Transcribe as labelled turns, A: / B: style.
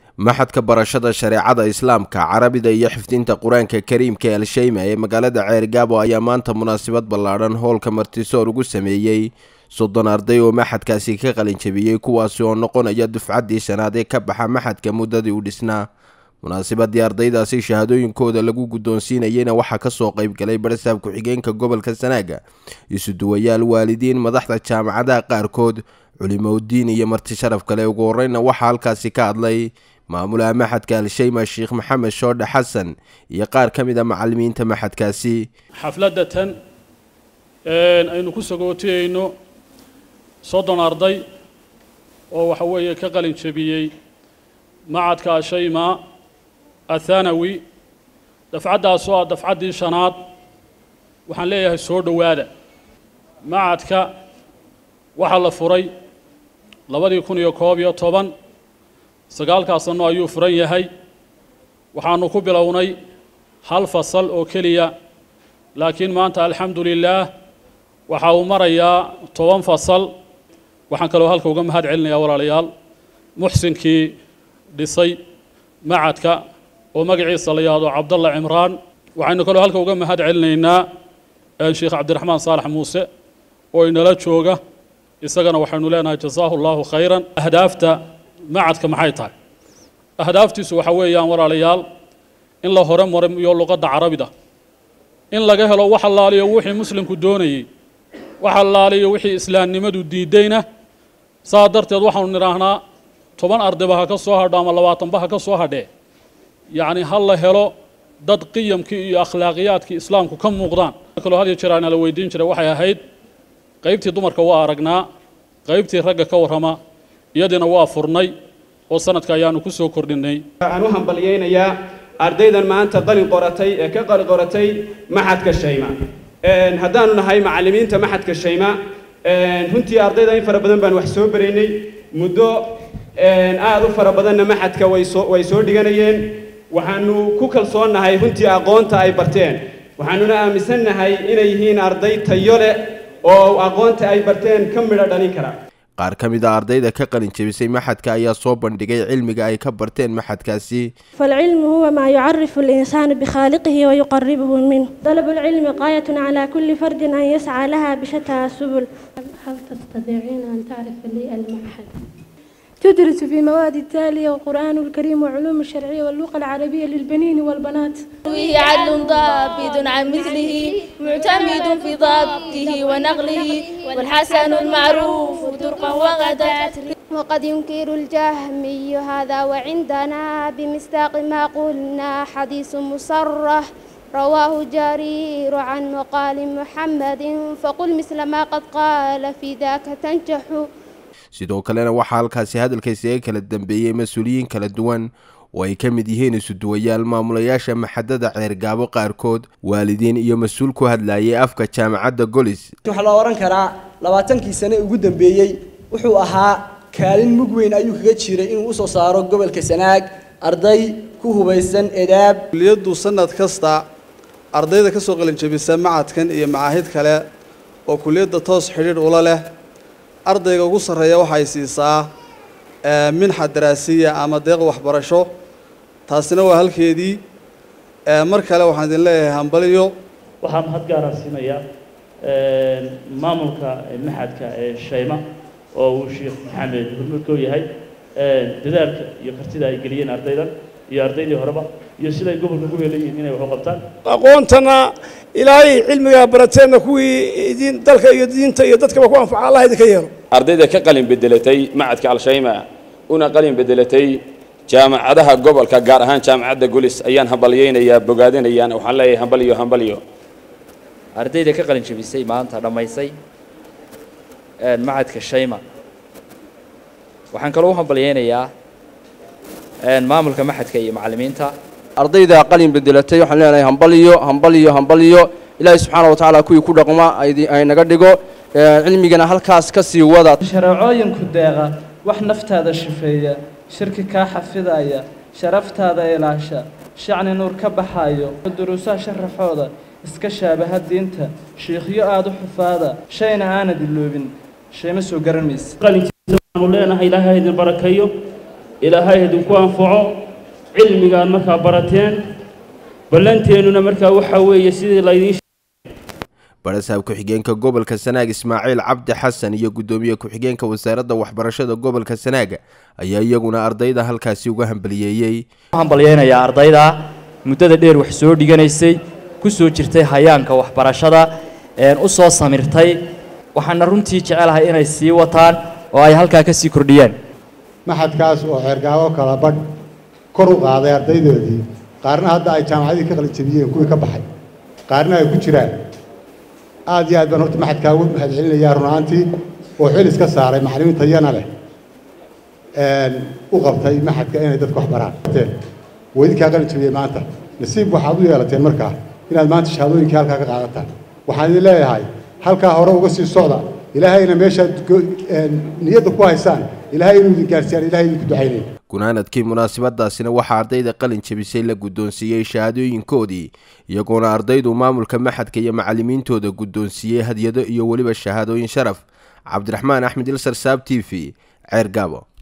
A: maxadka barashada shareecada islaamka carabida iyo xifdinta quraanka kariimka ee Al-Shayma ee magaalada Ceergaabo ayaa maanta munaasabad ballaaran hoolka martisoor ugu sameeyay 30 arday oo maxadkaasi ka qalin jabiyay kuwaas oo noqonaya dufcadii shanaad ee ka baxa maxadka muddadii u dhisnaa. munaasabadii ardaydaasi shahaadooyinkooda lagu guddoonsiinayayna waxaa ka soo qayb galay barsaab ku-xigeenka gobolka Sanaaga, isuduwayaal waalidiin, madaxda jaamacadaha qaarkood, culimooyin iyo marti sharaf kale. ugu horreynna waxaa halkaasi ka hadlay maamulaha maxadka Al-Shayma Sheekh Maxamed Shoodhe Xasan iyo qaar ka mid ah macallimiinta maxadkaasi.
B: xafladatan aynu ku sagootiyayno 30 arday oo waxa weeye ka qalin jabiyay macadka Al-Shayma الثانوي دفعتها سواء دفعتي شناد وحن ليه السود وهذا معدك وحل فري لبدي يكون يكوبيا طبعا سقال كاسنو أيو فري هاي وحنو كبلوني هل فصل أو كليا لكن ما أنت الحمد لله وحاو مريا طبعا فصل وحن كلو هالك وقم هاد علنا يا ورا ليال محسن كي دصي معدك ومقعي صلياد وعبد الله عمران وعنا كله هلك وقام هاد علينا الشيخ عبد الرحمن صالح موسى وإن لا تشوقه يسقنا وحنو لنا جزاه الله خيرا. أهدافته معدك محيطها أهدافتي سو حويا ورا ليال إن الله هرم ورم يقول لغة عربي ده إن لقاه لو وح الله لي وحي مسلم كدوني وح الله لي وحي إسلام نمدو دينه صادرت يضوح ونراهنا طبعا أرض بها كسوها دام الله واتم بها كسوها ده يعني هلا هلو ضد قيمك أخلاقياتك إسلامك كم مقدان كل هذه شرعنا لو يدين شرع وحيا هيد قيبتي دمرك وارجنا قيبتي رجع كورهما يدنا وافرني وسنة كيانو كسو كردني
C: أنا هم بليين يا أرديدا ما أنت قلن قرتي كقل قرتي ما حد كالشيما هدانا هاي معلمين ما حد كالشيما هنتي أرديدا فربنا بن وحسوب بريني مدو aad u fara badanna maxadka way soo dhiganayeen waxaanu ku kalsoonahay runtii aqoonta ay barteen waxaanuna aaminsanahay inay yihiin arday tayo leh oo aqoonta ay barteen ka midho dhalin kara.
A: qaar ka mid ah ardayda ka qalin jabisay maxadka ayaa soo bandhigay cilmiga ay ka barteen maxadkaasi.
D: فالعلم هو ما يعرف الإنسان بخالقه ويقربه منه. طلب العلم غاية على كل فرد أن يسعى لها بشتى السبل.
E: هل تستطيعين أن تعرف لي المعهد؟
D: تدرس في مواد التالية والقرآن الكريم وعلوم الشرعية واللغة العربية للبنين والبنات.
E: وهي عدل ضابط عن مثله معتمد في ضبطه ونقله والحسن المعروف طرقا وغدات.
F: وقد ينكر الجهمي هذا وعندنا بمصداق ما قلنا حديث مصرح رواه جرير عن مقال محمد فقل مثل ما قد قال في ذاك تنجح.
A: sidoo kalena waxaa halkaasi hadalkaysiga kala dambeeyay mas'uuliyiin kala duwan oo ay ka mid yihiin isuduwayaal, maamulayaasha maxadada Ceergaabo qaarkood, waalidiin iyo mas'uul ku hadlayay afka jaamacadda Golis.
G: waxa la oran karaa 20kii sano ugu dambeeyay wuxuu ahaa kaalin mug weyn ayuu kaga jiray inuu soo saaro gobolka Sanaag arday ku hubaysan edaab.
H: kulliyadu sanad kasta ardayda ka soo qalin jabisa macadkan iyo macaahid kale oo kulliyada toos xiriir ula leh ardayga ugu sareeya waxay siisaa minxa daraasiya ama deeq waxbarasho. taasina waa halkeedii mar kale waxaan idin leeyahay hambaliyo.
I: waxaan had gaar ah siinayaa maamulka maxadka Shayma oo uu Sheekh Maxamed hormuudka u yahay dadaalka iyo kartida ay geliyeen ardaydan iyo ardaydii horeba iyo sida ay gobolka ugu helayeen inay wax u qabtaan.
J: aqoontana ilaahay cilmiga barateena kuwii idin dalka iyo diinta iyo dadka ku anfaca Allah idinka yeelo.
K: ardayda ka qalin bedelatay macadka Al-Shayma una qalin bedelatay jaamacadaha gobolka gaar ahaan jaamacadda Golis ayaan hambalyeynaya bogaadinayaan waxaan leeyahay hambaliyo.
L: ardayda ka qalin jabisay maanta dhamaysay macadka Shayma waxaan kaloo hambalyeynayaa maamulka maxadka iyo macallimiinta.
G: ardayda qalin bedelatay waxaan leenahay hambaliyo ilaahay subxaanahu wa ta'aala kuwii ku dhaqma ay naga dhigo cilmigana halkaas ka sii wada.
M: shareecooyinku deeqa wax naftaada shifeeya shirki ka xafidaya sharaftaada ilaasha shacni nuur ka baxayo duruusaha sharaxooda iska shaabaha diinta sheekhiyo aad u xufaada shayna aanad iloobin shayma soo garanaysa.
I: qalinkiisa waxaanu leenahay ilaahay idin barakeeyo
N: ilaahay idinku anfaco cilmigaan markaa barateen ballanteennuna markaa waxaa weeye sidii laydiin
A: barasaab ku-xigeenka gobolka Sanaag Ismaaciil Cabdi Xasan iyo gudoomiye ku-xigeenka wasaaradda waxbarashada gobolka Sanaag ayaa iyaguna ardayda halkaasi uga hambalyeeyay.
L: hambalyeynaya ardayda muddada dheer wax soo dhiganaysay ku soo jirtay hayaanka waxbarashada u soo samirtay waxaan runtii jecelahay inay sii wataan oo ay halka ka sii kordhiyaan.
O: maxadkaas oo xeergaabo kala badh kor u qaaday ardaydoodii qaarna hadda ay jaamacadii ka qalin jabiyeen kuwii ka baxay qaarna ay ku jiraan aad iyo aad baan horta maxadkaa ugu mahadcelinayaa runaantii oo xil iska saaray macallimiinta yana leh u qabtay maxadka inay dadku wax baraan weydinkaa qalin jabiyey maanta nasiib waxaad u yeelateen markaa inaad maanta shahaadooyinkii halkaa ka qaadataan waxaan idin leeyahay halkaa hore uga sii socda ilaahayna meeshaad niyadda ku haysaan ilaahay inuu idin gaarsiiyaan ilaahay idinku ducaynaya.
A: gunaanadkii munaasabadaasina waxaa ardayda qalin jabisay la guddoonsiiyey shahaadooyinkoodii iyagoona ardaydu maamulka maxadka iyo macallimiintooda guddoonsiiyey hadyado iyo weliba shahaadooyin sharaf. Cabdiraxmaan Axmed Ilsar Saab TV Ceergaabo.